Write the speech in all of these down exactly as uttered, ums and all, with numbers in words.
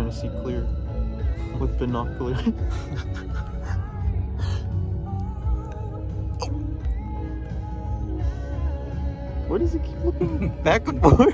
trying to see clear with binoculars. What does it keep looking back and forth?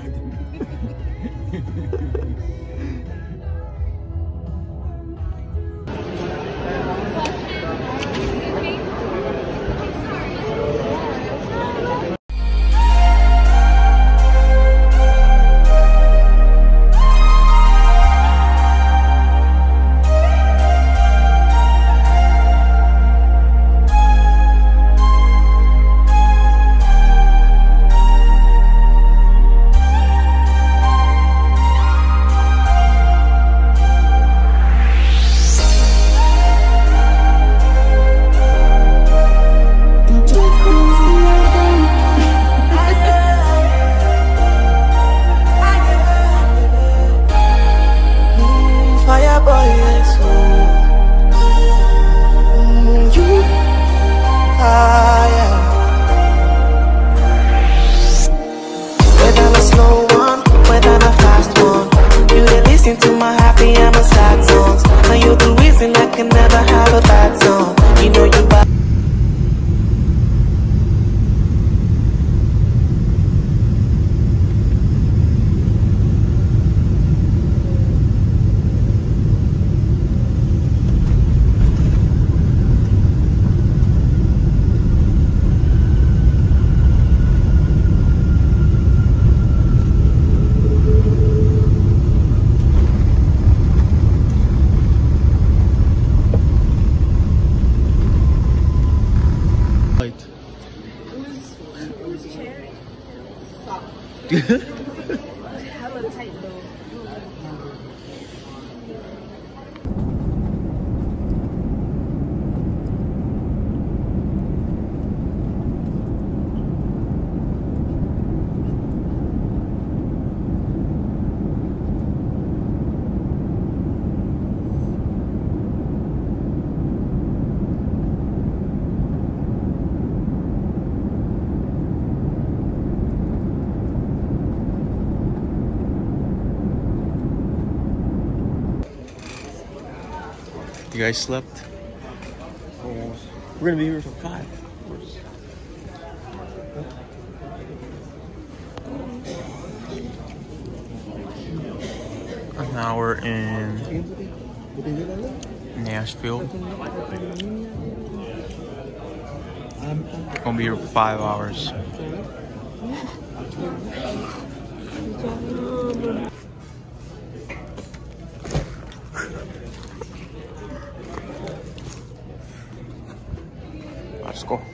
Hella tight though. You guys slept? Almost. We're gonna be here till five. Now we're in Nashville. Gonna be here for five hours. Let's go.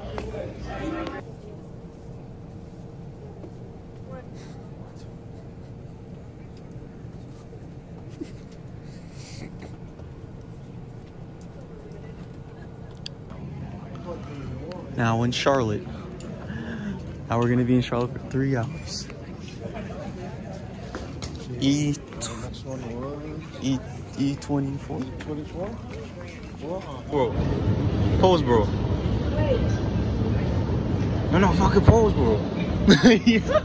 Now in Charlotte. Now we're gonna be in Charlotte for three hours. E E E twenty four. Twenty four. Bro, pose, bro. No, no, fucking pose, bro. Yeah.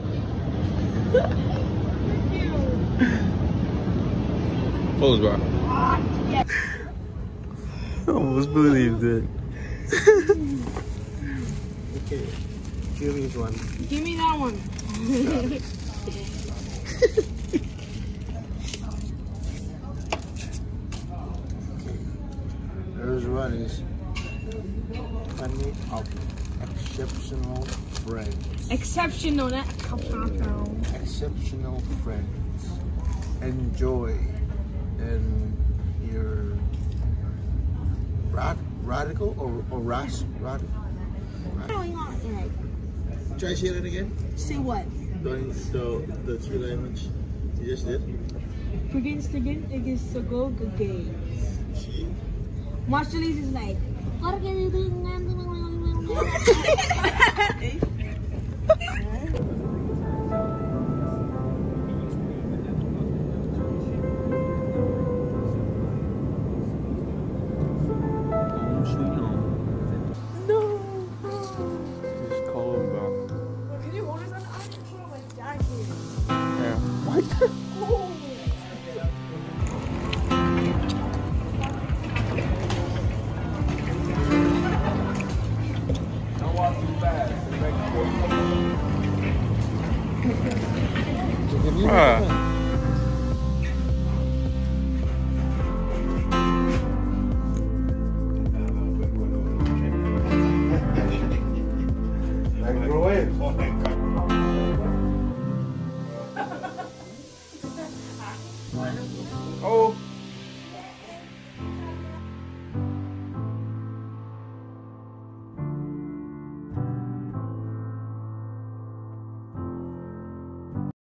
Pose, bro. I almost believed it. Okay, give me one. Give me that one. There's one is honey of exceptional friends. Exceptional, not exceptional. Exceptional friends. Enjoy and your rad radical or or ras rad. Try say that again. Say what? The the the three language you just did. Against again, against the go gay. Marshallese is like, what are you doing? Ah. Oh.